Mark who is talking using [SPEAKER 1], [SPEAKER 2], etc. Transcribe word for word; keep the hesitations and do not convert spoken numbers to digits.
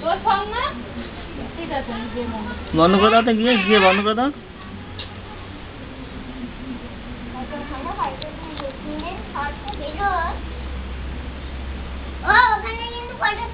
[SPEAKER 1] বন্ধ করে দাও তো, গিয়ে গিয়ে বন্ধ করে দাও।
[SPEAKER 2] ও ওখানে কিন্তু কয়টা